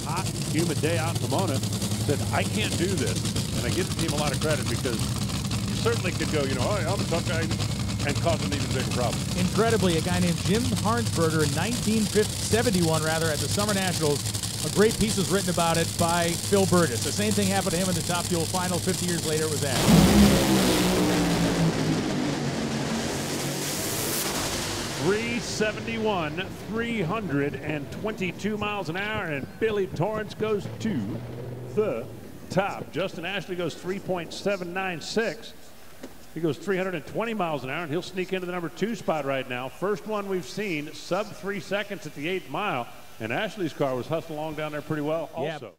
hot, humid day out in Pomona, said, I can't do this. And I give the team a lot of credit because you certainly could go, you know, oh, I'm a tough guy, and cause an even bigger problem. Incredibly, a guy named Jim Harnsberger in 1971 at the Summer Nationals. A great piece was written about it by Phil Burgess. The same thing happened to him in the Top Fuel final. 50 years later, it was that. 371, 322 miles an hour, and Billy Torrence goes to the top. Justin Ashley goes 3.796. He goes 320 miles an hour, and he'll sneak into the number 2 spot right now. First one we've seen, sub 3 seconds at the 8th mile, and Ashley's car was hustling along down there pretty well also. Yeah.